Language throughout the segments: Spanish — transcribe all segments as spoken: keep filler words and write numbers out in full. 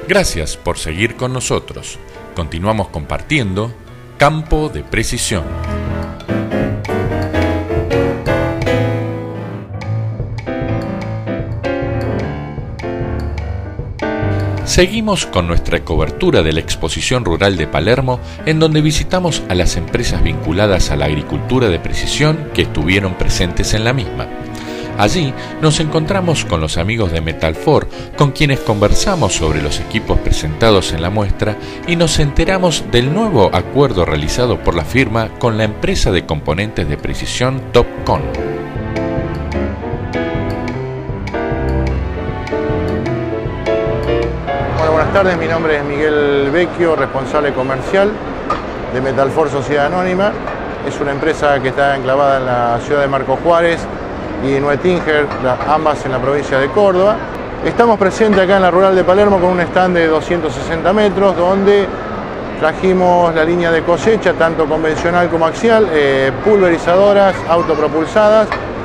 Gracias por seguir con nosotros. Continuamos compartiendo Campo de Precisión. Seguimos con nuestra cobertura de la Exposición Rural de Palermo, en donde visitamos a las empresas vinculadas a la agricultura de precisión que estuvieron presentes en la misma. Allí nos encontramos con los amigos de Metalfor, con quienes conversamos sobre los equipos presentados en la muestra y nos enteramos del nuevo acuerdo realizado por la firma con la empresa de componentes de precisión Topcon. Hola, buenas tardes, mi nombre es Miguel Vecchio, responsable comercial de Metalfor Sociedad Anónima. Es una empresa que está enclavada en la ciudad de Marcos Juárez y Nuetinger, ambas en la provincia de Córdoba. Estamos presentes acá en la Rural de Palermo con un stand de doscientos sesenta metros, donde trajimos la línea de cosecha, tanto convencional como axial, eh, pulverizadoras autopropulsadas,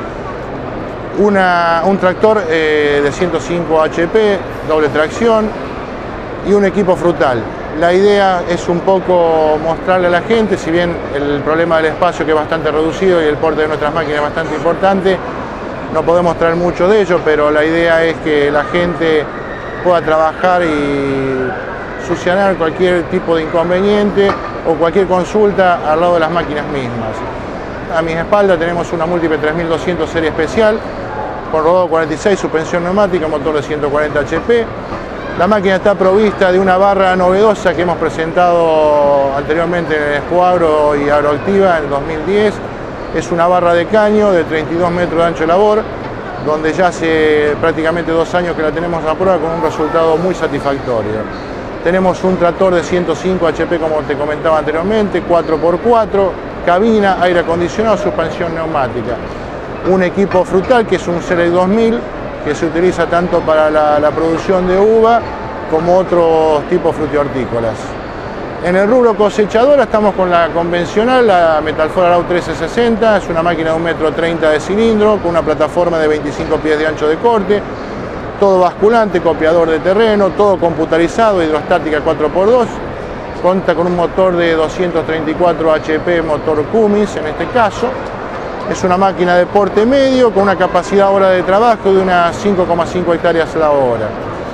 una, un tractor eh, de ciento cinco H P, doble tracción y un equipo frutal. La idea es un poco mostrarle a la gente, si bien el problema del espacio que es bastante reducido y el porte de nuestras máquinas es bastante importante, no podemos traer mucho de ello, pero la idea es que la gente pueda trabajar y solucionar cualquier tipo de inconveniente o cualquier consulta al lado de las máquinas mismas. A mis espaldas tenemos una múltiple tres mil doscientos serie especial, con rodado cuarenta y seis, suspensión neumática, motor de ciento cuarenta H P. La máquina está provista de una barra novedosa que hemos presentado anteriormente en el Expo Agro y Agroactiva en el dos mil diez. Es una barra de caño de treinta y dos metros de ancho de labor, donde ya hace prácticamente dos años que la tenemos a prueba con un resultado muy satisfactorio. Tenemos un tractor de ciento cinco H P, como te comentaba anteriormente, cuatro por cuatro, cabina, aire acondicionado, suspensión neumática. Un equipo frutal que es un Select dos mil, que se utiliza tanto para la, la producción de uva como otros tipos frutihortícolas. En el rubro cosechadora estamos con la convencional, la Metalfor Arau trece sesenta, es una máquina de un metro treinta de cilindro, con una plataforma de veinticinco pies de ancho de corte, todo basculante, copiador de terreno, todo computarizado, hidrostática cuatro por dos, cuenta con un motor de doscientos treinta y cuatro H P, motor Cummins en este caso. Es una máquina de porte medio con una capacidad hora de trabajo de unas cinco coma cinco hectáreas la hora.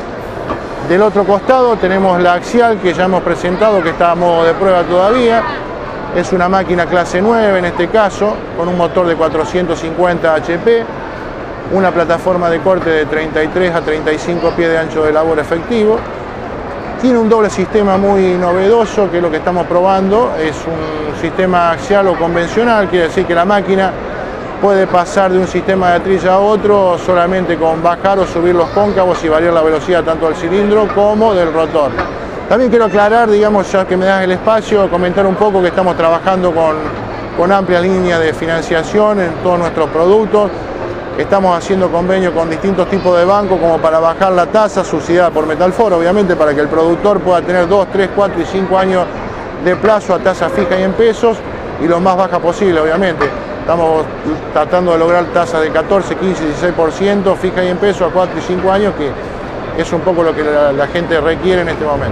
Del otro costado tenemos la axial, que ya hemos presentado, que está a modo de prueba todavía. Es una máquina clase nueve en este caso, con un motor de cuatrocientos cincuenta H P, una plataforma de corte de treinta y tres a treinta y cinco pies de ancho de labor efectivo. Tiene un doble sistema muy novedoso, que es lo que estamos probando. Es un sistema axial o convencional, quiere decir que la máquina puede pasar de un sistema de trilla a otro solamente con bajar o subir los cóncavos y variar la velocidad tanto del cilindro como del rotor. También quiero aclarar, digamos, ya que me das el espacio, comentar un poco que estamos trabajando con, con amplias líneas de financiación en todos nuestros productos. Estamos haciendo convenio con distintos tipos de bancos como para bajar la tasa subsidiada por Metalfor, obviamente, para que el productor pueda tener dos, tres, cuatro y cinco años de plazo a tasa fija y en pesos y lo más baja posible, obviamente. Estamos tratando de lograr tasas de catorce, quince, dieciséis por ciento fija y en pesos a cuatro y cinco años, que es un poco lo que la, la gente requiere en este momento.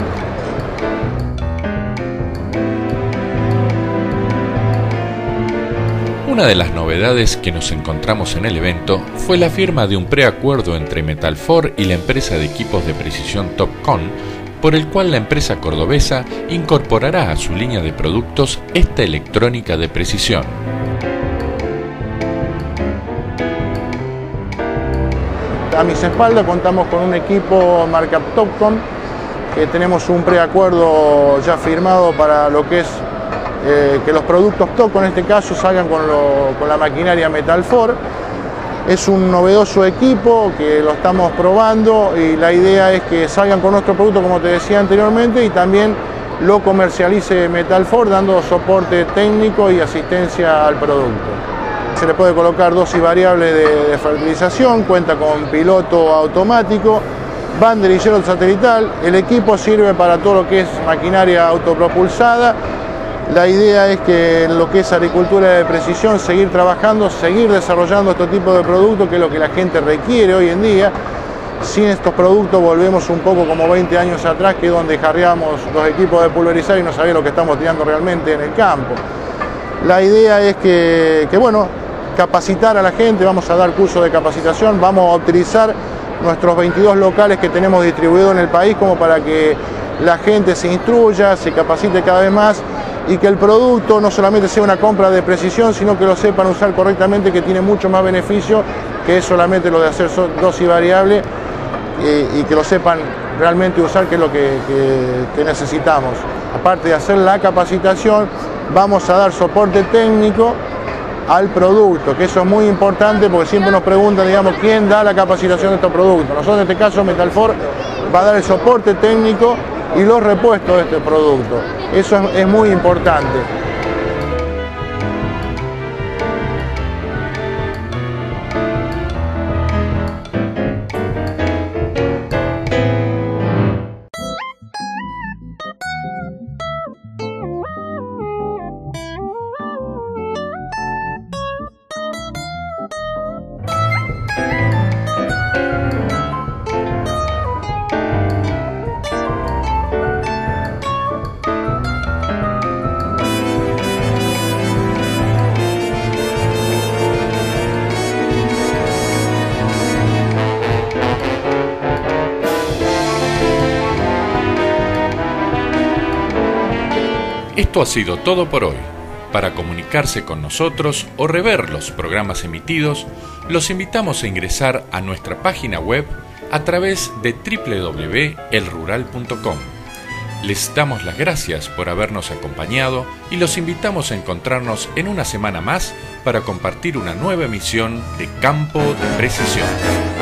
Una de las novedades que nos encontramos en el evento fue la firma de un preacuerdo entre Metalfor y la empresa de equipos de precisión Topcon, por el cual la empresa cordobesa incorporará a su línea de productos esta electrónica de precisión. A mis espaldas contamos con un equipo marca Topcon, que tenemos un preacuerdo ya firmado para lo que es eh, que los productos Topcon en este caso salgan con, lo, con la maquinaria Metalfor. Es un novedoso equipo que lo estamos probando y la idea es que salgan con nuestro producto, como te decía anteriormente, y también lo comercialice Metalfor dando soporte técnico y asistencia al producto. Se le puede colocar dosis variable de, de fertilización, cuenta con piloto automático, banderillero satelital. El equipo sirve para todo lo que es maquinaria autopropulsada. La idea es que en lo que es agricultura de precisión, seguir trabajando, seguir desarrollando este tipo de productos, que es lo que la gente requiere hoy en día. Sin estos productos volvemos un poco como veinte años atrás, que es donde jarreamos los equipos de pulverizar y no sabía lo que estamos tirando realmente en el campo. La idea es que, que bueno, capacitar a la gente, vamos a dar cursos de capacitación, vamos a utilizar nuestros veintidós locales que tenemos distribuidos en el país como para que la gente se instruya, se capacite cada vez más y que el producto no solamente sea una compra de precisión, sino que lo sepan usar correctamente, que tiene mucho más beneficio que es solamente lo de hacer dosis variable y, y que lo sepan realmente usar, que es lo que, que, que necesitamos. Aparte de hacer la capacitación, vamos a dar soporte técnico al producto, que eso es muy importante porque siempre nos preguntan, digamos, quién da la capacitación de estos productos. Nosotros en este caso Metalfor va a dar el soporte técnico y los repuestos de este producto. Eso es, es muy importante. Esto ha sido todo por hoy. Para comunicarse con nosotros o rever los programas emitidos, los invitamos a ingresar a nuestra página web a través de doble u doble u doble u punto el rural punto com. Les damos las gracias por habernos acompañado y los invitamos a encontrarnos en una semana más para compartir una nueva emisión de Campo de Precisión.